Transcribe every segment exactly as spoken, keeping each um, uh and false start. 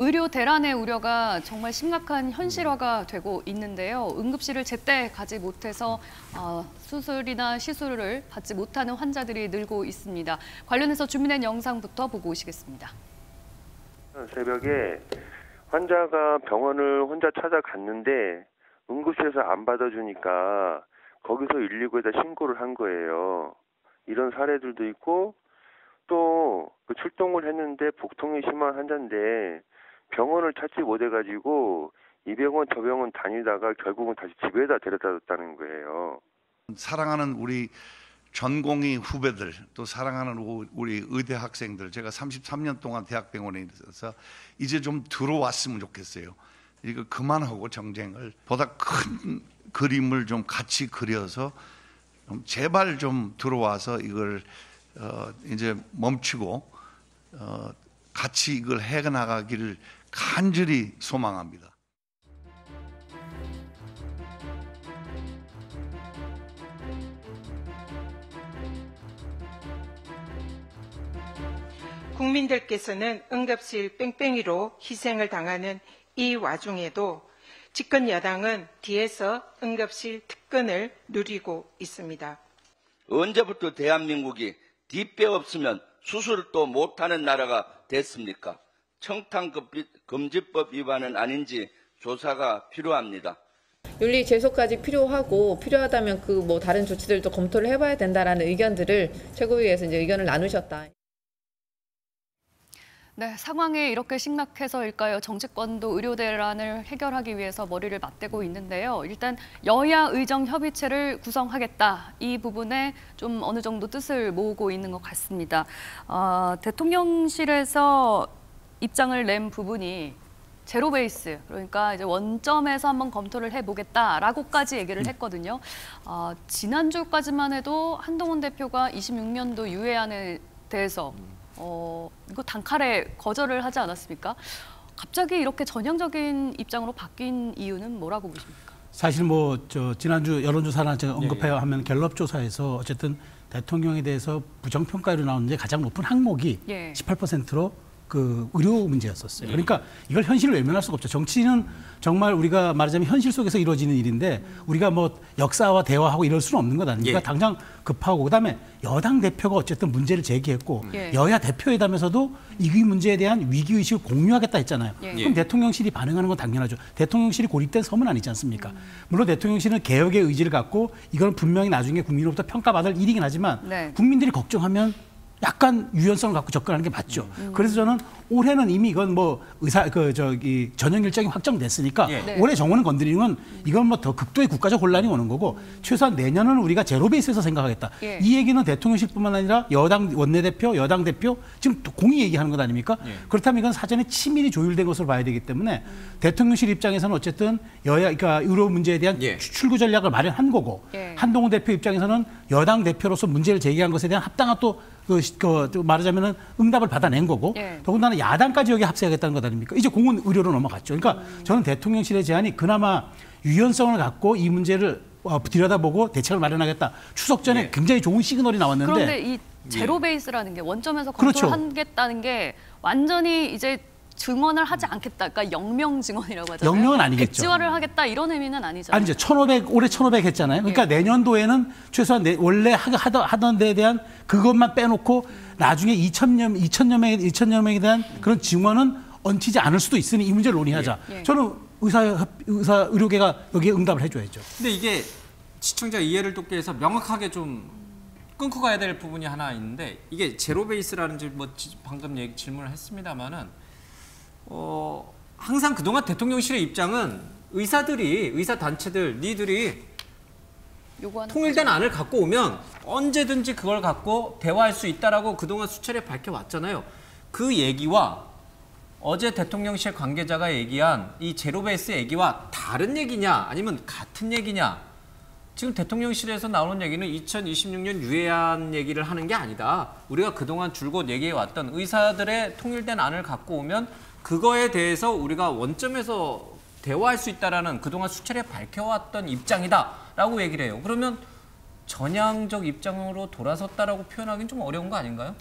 의료 대란의 우려가 정말 심각한 현실화가 되고 있는데요. 응급실을 제때 가지 못해서 어, 수술이나 시술을 받지 못하는 환자들이 늘고 있습니다. 관련해서 준비된 영상부터 보고 오시겠습니다. 새벽에 환자가 병원을 혼자 찾아갔는데 응급실에서 안 받아주니까 거기서 일일구에다 신고를 한 거예요. 이런 사례들도 있고 또 그 출동을 했는데 복통이 심한 환자인데 병원을 찾지 못해가지고 이 병원 저 병원 다니다가 결국은 다시 집에다 데려다 줬다는 거예요. 사랑하는 우리 전공의 후배들, 또 사랑하는 우리 의대 학생들, 제가 삼십삼 년 동안 대학병원에 있어서 이제 좀 들어왔으면 좋겠어요. 이거 그만하고 정쟁을 보다 큰 그림을 좀 같이 그려서 좀 제발 좀 들어와서 이걸 어 이제 멈추고 어 같이 이걸 해나가기를 간절히 소망합니다. 국민들께서는 응급실 뺑뺑이로 희생을 당하는 이 와중에도 집권 여당은 뒤에서 응급실 특권을 누리고 있습니다. 언제부터 대한민국이 뒷배 없으면 수술도 못하는 나라가 됐습니까? 청탕금지법 위반은 아닌지 조사가 필요합니다. 윤리 제소까지 필요하고 필요하다면 그 뭐 다른 조치들도 검토를 해봐야 된다라는 의견들을 최고위에서 이제 의견을 나누셨다. 네, 상황이 이렇게 심각해서일까요? 정치권도 의료 대란을 해결하기 위해서 머리를 맞대고 있는데요. 일단 여야 의정 협의체를 구성하겠다. 이 부분에 좀 어느 정도 뜻을 모으고 있는 것 같습니다. 어, 대통령실에서 입장을 낸 부분이 제로 베이스, 그러니까 이제 원점에서 한번 검토를 해보겠다라고까지 얘기를 했거든요. 어, 지난주까지만 해도 한동훈 대표가 이십육 년도 유예안에 대해서 어, 이거 단칼에 거절을 하지 않았습니까? 갑자기 이렇게 전향적인 입장으로 바뀐 이유는 뭐라고 보십니까? 사실 뭐 저 지난주 여론조사나 제가 언급해야 하면 갤럽 조사에서 어쨌든 대통령에 대해서 부정평가로 나오는데 가장 높은 항목이 예. 십팔 퍼센트로 그 의료 문제였었어요. 그러니까 이걸 현실을 외면할 수가 없죠. 정치는 정말 우리가 말하자면 현실 속에서 이루어지는 일인데 우리가 뭐 역사와 대화하고 이럴 수는 없는 것 아닙니까? 예. 당장 급하고 그다음에 여당 대표가 어쨌든 문제를 제기했고 예. 여야 대표회담에서도 이 문제에 대한 위기의식을 공유하겠다 했잖아요. 예. 그럼 대통령실이 반응하는 건 당연하죠. 대통령실이 고립된 섬은 아니지 않습니까? 음. 물론 대통령실은 개혁의 의지를 갖고 이건 분명히 나중에 국민으로부터 평가받을 일이긴 하지만 네. 국민들이 걱정하면 약간 유연성을 갖고 접근하는 게 맞죠. 음. 그래서 저는 올해는 이미 이건 뭐 의사 그 저기 전형 일정이 확정됐으니까 예. 네. 올해 정원을 건드리는 건 이건 뭐 더 극도의 국가적 혼란이 오는 거고 음. 최소한 내년은 우리가 제로 베이스에서 생각하겠다. 예. 이 얘기는 대통령실뿐만 아니라 여당 원내대표, 여당 대표 지금 공히 얘기하는 것 아닙니까? 예. 그렇다면 이건 사전에 치밀히 조율된 것으로 봐야 되기 때문에 음. 대통령실 입장에서는 어쨌든 여야 그러니까 의료 문제에 대한 예. 출구 전략을 마련한 거고 예. 한동훈 대표 입장에서는 여당 대표로서 문제를 제기한 것에 대한 합당한 또 그, 그 말하자면은 응답을 받아낸 거고 예. 더군다나 야당까지 여기 합세하겠다는 것 아닙니까? 이제 공은 의료로 넘어갔죠. 그러니까 음. 저는 대통령실의 제안이 그나마 유연성을 갖고 이 문제를 어, 들여다보고 대책을 마련하겠다. 추석 전에 예. 굉장히 좋은 시그널이 나왔는데 그런데 이 제로 베이스라는 게 원점에서 검토하겠다는 그렇죠. 게 완전히 이제 증언을 하지 않겠다. 그러니까 영명 증언이라고 하잖아요. 영명은 아니겠죠. 백지화를 하겠다 이런 의미는 아니잖아요. 아니죠. 천오백 올해 천오백 했잖아요. 그러니까 예. 내년도에는 최소한 내, 원래 하던 하던 데에 대한 그것만 빼놓고 음. 나중에 이천여 이천여 명 이천여 명에 대한 음. 그런 증언은 얹히지 않을 수도 있으니 이 문제를 논의하자. 예. 예. 저는 의사 의사 의료계가 여기에 응답을 해줘야죠. 근데 이게 시청자 이해를 돕기 위해서 명확하게 좀 끊고 가야 될 부분이 하나 있는데 이게 제로 베이스라는 뭐 방금 얘기 질문을 했습니다만은. 어, 항상 그동안 대통령실의 입장은 의사들이, 의사단체들, 니들이 통일된 안을 갖고 오면 언제든지 그걸 갖고 대화할 수 있다라고 그동안 수차례 밝혀왔잖아요. 그 얘기와 어제 대통령실 관계자가 얘기한 이 제로베이스 얘기와 다른 얘기냐 아니면 같은 얘기냐. 지금 대통령실에서 나오는 얘기는 이천이십육 년 유예안 얘기를 하는 게 아니다. 우리가 그동안 줄곧 얘기해왔던 의사들의 통일된 안을 갖고 오면 그거에 대해서 우리가 원점에서 대화할 수 있다라는 그동안 수차례 밝혀왔던 입장이다라고 얘기를 해요. 그러면 전향적 입장으로 돌아섰다라고 표현하기는 좀 어려운 거 아닌가요?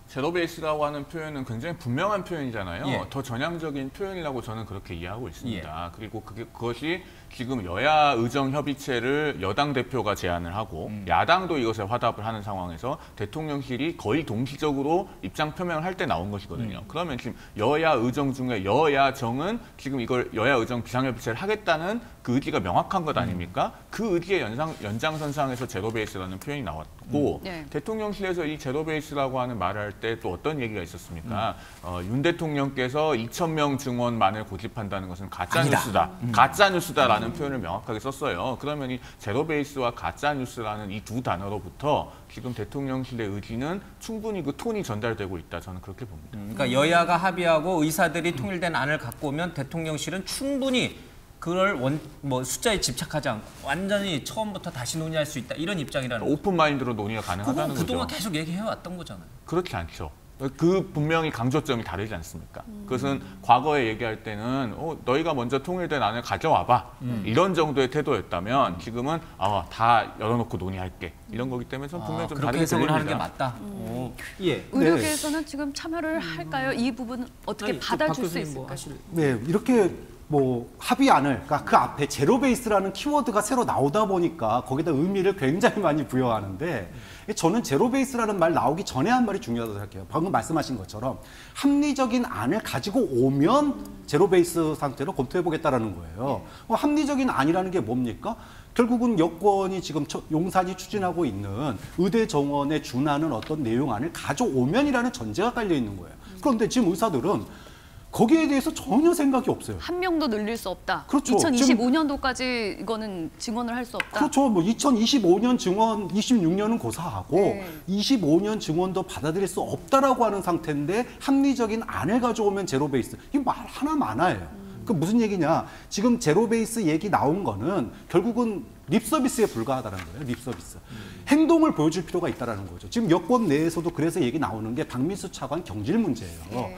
제로베이스라고 하는 표현은 굉장히 분명한 표현이잖아요. 예. 더 전향적인 표현이라고 저는 그렇게 이해하고 있습니다. 예. 그리고 그게, 그것이 지금 여야 의정 협의체를 여당 대표가 제안을 하고 음. 야당도 이것에 화답을 하는 상황에서 대통령실이 거의 동시적으로 입장 표명을 할 때 나온 것이거든요. 음. 그러면 지금 여야 의정 중에 여야정은 지금 이걸 여야 의정 비상협의체를 하겠다는 그 의지가 명확한 것 아닙니까? 음. 그 의지의 연상, 연장선상에서 제로베이스라는 표현이 나왔고 음. 네. 대통령실에서 이 제로베이스라고 하는 말을 할 때 또 어떤 얘기가 있었습니까? 음. 어, 윤 대통령께서 이천 명 증원만을 고집한다는 것은 가짜뉴스다. 음. 가짜뉴스다라는 음. 표현을 명확하게 썼어요. 그러면 이 제로베이스와 가짜뉴스라는 이 두 단어로부터 지금 대통령실의 의지는 충분히 그 톤이 전달되고 있다. 저는 그렇게 봅니다. 음, 그러니까 여야가 합의하고 의사들이 통일된 안을 갖고 오면 대통령실은 충분히 그걸 원, 뭐 숫자에 집착하지 않고 완전히 처음부터 다시 논의할 수 있다. 이런 입장이라는 거죠. 오픈 마인드로 논의가 가능하다는 거죠. 그동안 계속 얘기해왔던 거잖아요. 그렇지 않죠. 그 분명히 강조점이 다르지 않습니까? 음. 그것은 과거에 얘기할 때는 어, 너희가 먼저 통일된 안을 가져와봐. 음. 이런 정도의 태도였다면 지금은 아, 다 열어놓고 논의할게. 이런 거기 때문에 좀 분명히 아, 좀 그렇게 다르게 해석을 하는 게 들립니다. 맞다. 음. 예. 의료계에서는 네. 지금 참여를 할까요? 이 부분 어떻게 아니, 받아줄 수 있을까요? 뭐 하실... 네, 이렇게 뭐 합의안을, 그러니까 그 앞에 제로베이스라는 키워드가 새로 나오다 보니까 거기다 의미를 굉장히 많이 부여하는데 저는 제로베이스라는 말 나오기 전에 한 말이 중요하다고 생각해요. 방금 말씀하신 것처럼 합리적인 안을 가지고 오면 제로베이스 상태로 검토해보겠다라는 거예요. 어, 합리적인 안이라는 게 뭡니까? 결국은 여권이 지금 용산이 추진하고 있는 의대 정원에 준하는 어떤 내용안을 가져오면이라는 전제가 깔려 있는 거예요. 그런데 지금 의사들은 거기에 대해서 전혀 생각이 없어요. 한 명도 늘릴 수 없다. 그렇죠. 이천이십오 년도까지 이거는 증원을 할 수 없다. 그렇죠. 뭐 이천이십오 년 증원, 이십육 년은 고사하고 네. 이십오 년 증원도 받아들일 수 없다라고 하는 상태인데 합리적인 안을 가져오면 제로베이스. 이거 말 하나 많아요. 음. 그 무슨 얘기냐? 지금 제로베이스 얘기 나온 거는 결국은 립서비스에 불과하다는 거예요. 립서비스. 음. 행동을 보여줄 필요가 있다는 거죠. 지금 여권 내에서도 그래서 얘기 나오는 게 박민수 차관 경질 문제예요. 네.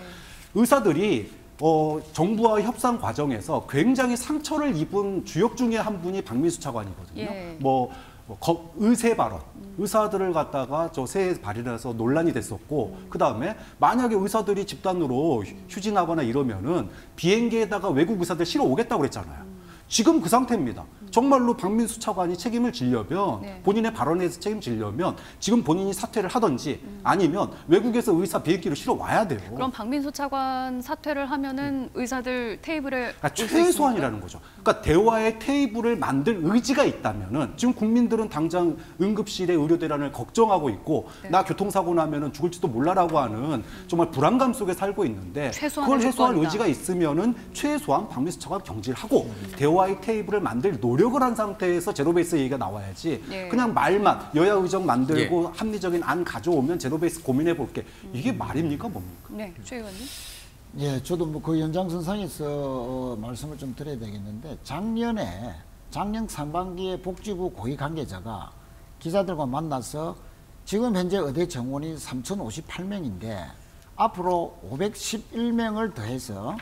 의사들이 어, 정부와 협상 과정에서 굉장히 상처를 입은 주역 중에 한 분이 박민수 차관이거든요. 예. 뭐, 뭐 거, 의세 발언, 음. 의사들을 갖다가 저 새 발의해서 논란이 됐었고, 음. 그 다음에 만약에 의사들이 집단으로 휴진하거나 이러면은 비행기에다가 외국 의사들 실어 오겠다고 그랬잖아요. 음. 지금 그 상태입니다. 정말로 박민수 차관이 책임을 지려면 네. 본인의 발언에서 책임지려면 지금 본인이 사퇴를 하든지 음. 아니면 외국에서 의사 비행기를 실어 와야 돼요. 그럼 박민수 차관 사퇴를 하면은 음. 의사들 테이블에 그러니까 최소한이라는 거죠. 그러니까 대화의 테이블을 만들 의지가 있다면은 지금 국민들은 당장 응급실의 의료 대란을 걱정하고 있고 네. 나 교통사고 나면은 죽을지도 몰라라고 하는 정말 불안감 속에 살고 있는데 그걸 해소할 의지가 있으면은 최소한 박민수 차관 경질하고 음. 대화의 테이블을 만들 노력 노력을 한 상태에서 제로베이스 얘기가 나와야지 네. 그냥 말만 여야 의정 만들고 네. 합리적인 안 가져오면 제로베이스 고민해 볼게. 이게 말입니까 뭡니까? 네, 최 의원님. 예, 저도 뭐 그 연장선상에서 어, 말씀을 좀 드려야 되겠는데 작년에 작년 상반기에 복지부 고위 관계자가 기자들과 만나서 지금 현재 의대 정원이 삼천오십팔 명인데 앞으로 오백십일 명을 더해서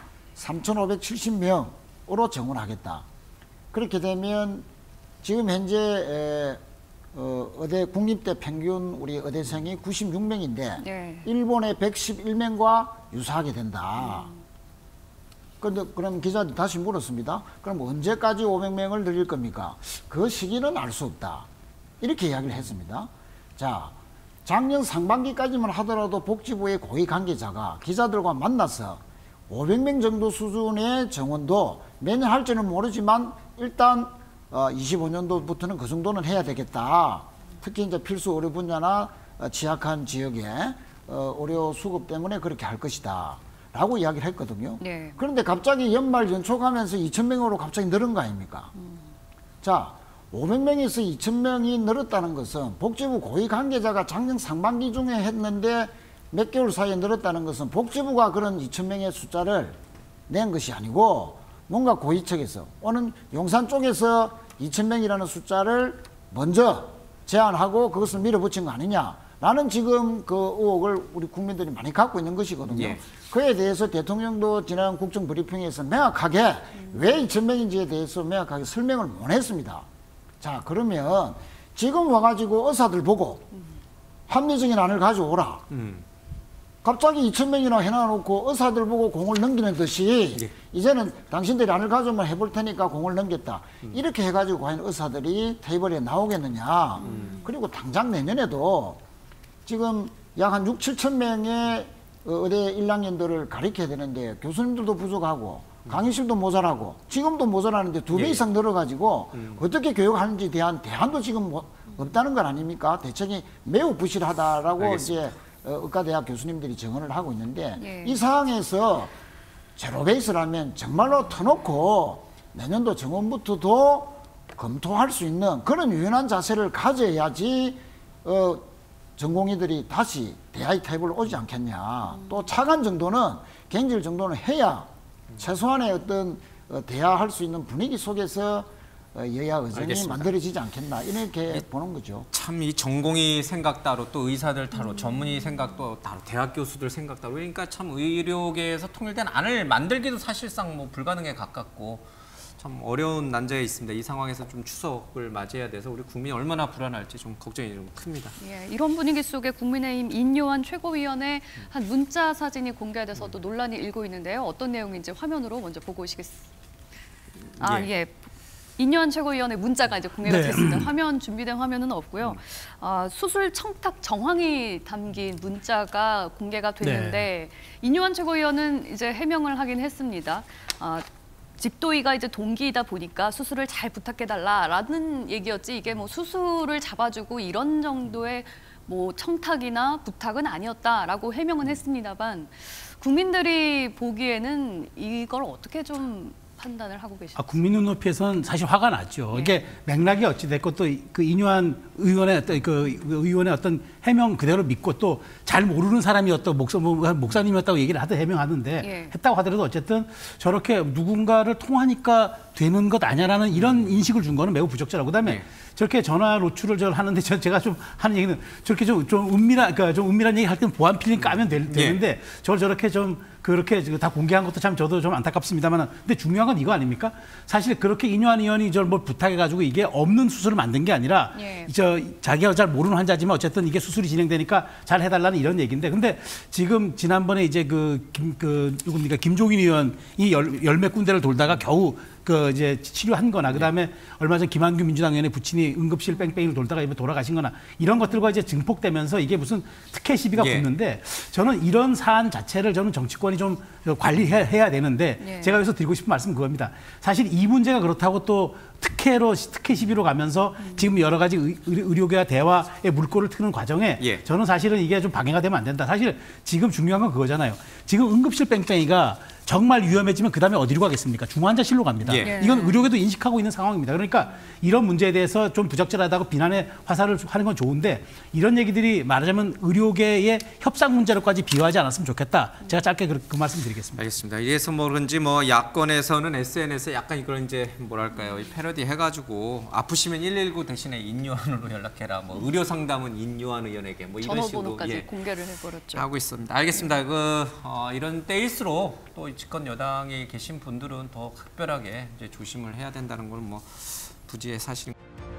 삼천오백칠십 명으로 정원하겠다. 그렇게 되면 지금 현재 에, 어, 의대 국립대 평균 우리 의대생이 구십육 명인데 네. 일본의 백십일 명과 유사하게 된다. 음. 근데 그럼 기자들 다시 물었습니다. 그럼 언제까지 오백 명을 늘릴 겁니까? 그 시기는 알 수 없다. 이렇게 이야기를 했습니다. 자, 작년 상반기까지만 하더라도 복지부의 고위 관계자가 기자들과 만나서 오백 명 정도 수준의 정원도 매년 할지는 모르지만 일단 어, 이십오 년도부터는 그 정도는 해야 되겠다. 특히 이제 필수 의료 분야나 어, 취약한 지역에 어, 의료 수급 때문에 그렇게 할 것이다. 라고 이야기를 했거든요. 네. 그런데 갑자기 연말 연초가면서 이천 명으로 갑자기 늘은 거 아닙니까? 음. 자, 오백 명에서 이천 명이 늘었다는 것은 복지부 고위 관계자가 작년 상반기 중에 했는데 몇 개월 사이에 늘었다는 것은 복지부가 그런 이천 명의 숫자를 낸 것이 아니고 뭔가 고위측에서 오는 용산 쪽에서 이천 명이라는 숫자를 먼저 제안하고 그것을 밀어붙인 거 아니냐라는 지금 그 의혹을 우리 국민들이 많이 갖고 있는 것이거든요. 예. 그에 대해서 대통령도 지난 국정 브리핑에서 명확하게 음. 왜 이천 명인지에 대해서 명확하게 설명을 못 했습니다. 자, 그러면 지금 와가지고 의사들 보고 음. 합리적인 안을 가져오라. 음. 갑자기 이천 명이나 해놔놓고 의사들 보고 공을 넘기는 듯이 예. 이제는 당신들이 안을 가져오면 해볼 테니까 공을 넘겼다. 음. 이렇게 해가지고 과연 의사들이 테이블에 나오겠느냐. 음. 그리고 당장 내년에도 지금 약 한 육, 칠천 명의 의대 일 학년들을 가르쳐야 되는데 교수님들도 부족하고 강의실도 모자라고 지금도 모자라는데 두 배 예. 이상 늘어가지고 음. 어떻게 교육하는지에 대한 대안도 지금 뭐 없다는 건 아닙니까? 대책이 매우 부실하다라고 알겠습니다. 이제 어, 의과대학 교수님들이 증언을 하고 있는데 예. 이 상황에서 제로베이스라면 정말로 터놓고 내년도 정원부터도 검토할 수 있는 그런 유연한 자세를 가져야지 어, 전공의들이 다시 대학의 테이블로 오지 않겠냐. 음. 또 차관 정도는 갱질 정도는 해야 최소한의 어떤 어, 대화할 수 있는 분위기 속에서 어, 여야 의정이 알겠습니다. 만들어지지 않겠나 이렇게 보는 거죠. 참 이 전공의 생각 따로 또 의사들 따로 전문의 생각도 따로 대학 교수들 생각 따로 그러니까 참 의료계에서 통일된 안을 만들기도 사실상 뭐 불가능에 가깝고 참 어려운 난제에 있습니다. 이 상황에서 좀 추석을 맞이해야 돼서 우리 국민이 얼마나 불안할지 좀 걱정이 좀 큽니다. 예, 이런 분위기 속에 국민의힘 인요한 최고위원의 한 문자 사진이 공개돼서 또 논란이 일고 있는데요. 어떤 내용인지 화면으로 먼저 보고 오시겠습니다. 아, 예. 예. 인요한 최고위원의 문자가 이제 공개가 네. 됐습니다. 화면 준비된 화면은 없고요. 아, 수술 청탁 정황이 담긴 문자가 공개가 됐는데 네. 인요한 최고위원은 이제 해명을 하긴 했습니다. 아, 집도의가 이제 동기이다 보니까 수술을 잘 부탁해달라라는 얘기였지 이게 뭐 수술을 잡아주고 이런 정도의 뭐 청탁이나 부탁은 아니었다라고 해명은 했습니다만 국민들이 보기에는 이걸 어떻게 좀 판단을 하고 계십니까? 아, 국민 눈높이에서는 사실 화가 났죠. 네. 이게 맥락이 어찌 됐고 또 그 인요한 의원의 어떤 그 의원의 어떤 해명 그대로 믿고 또 잘 모르는 사람이었다고 목사, 목사님이었다고 얘기를 하든 해명하는데 예. 했다고 하더라도 어쨌든 저렇게 누군가를 통하니까 되는 것 아니야라는 이런 인식을 준 거는 매우 부적절하고 그다음에 예. 저렇게 전화 노출을 저 하는데 저, 제가 좀 하는 얘기는 저렇게 좀, 좀 은밀한 그러니까 좀 은밀한 얘기 할 때는 보안 필름 까면 되, 되는데 예. 저걸 저렇게 좀 그렇게 다 공개한 것도 참 저도 좀 안타깝습니다만 근데 중요한 건 이거 아닙니까? 사실 그렇게 인요한 의원이 저를 뭘 부탁해가지고 이게 없는 수술을 만든 게 아니라 예. 저 자기가 잘 모르는 환자지만 어쨌든 이게 수술이 진행되니까 잘 해달라는 이런 얘기인데 근데 지금 지난번에 이제 그 김 그 누굽니까 김종인 의원이 열, 열몇 군데를 돌다가 겨우 그 이제 치료한 거나 그다음에 네. 얼마 전 김한규 민주당 의원의 부친이 응급실 뺑뺑이를 돌다가 이번 돌아가신 거나 이런 것들과 이제 증폭되면서 이게 무슨 특혜 시비가 예. 붙는데 저는 이런 사안 자체를 저는 정치권이 좀 관리해야 되는데 예. 제가 여기서 드리고 싶은 말씀은 그겁니다. 사실 이 문제가 그렇다고 또 특혜로 특혜 시비로 가면서 음. 지금 여러 가지 의, 의료계와 대화의 물꼬를 트는 과정에 예. 저는 사실은 이게 좀 방해가 되면 안 된다. 사실 지금 중요한 건 그거잖아요. 지금 응급실 뺑뺑이가 정말 위험해지면 그다음에 어디로 가겠습니까? 중환자실로 갑니다. 예. 이건 의료계도 인식하고 있는 상황입니다. 그러니까 이런 문제에 대해서 좀 부적절하다고 비난의 화살을 하는 건 좋은데 이런 얘기들이 말하자면 의료계의 협상 문제로까지 비화하지 않았으면 좋겠다. 제가 짧게 그, 그 말씀 드리겠습니다. 알겠습니다. 이래서 뭐 그런지 뭐 야권에서는 에스엔에스에 약간 이걸 이제 뭐랄까요 패러디 해가지고 아프시면 일일구 대신에 인요한으로 연락해라. 뭐 의료 상담은 인요한 의원에게 뭐 이런 식으로 전화번호까지 예, 공개를 해버렸죠. 하고 있습니다. 알겠습니다. 그 어, 이런 때일수록 또 집권 여당에 계신 분들은 더 각별하게 이제 조심을 해야 된다는 건 뭐 부지의 사실.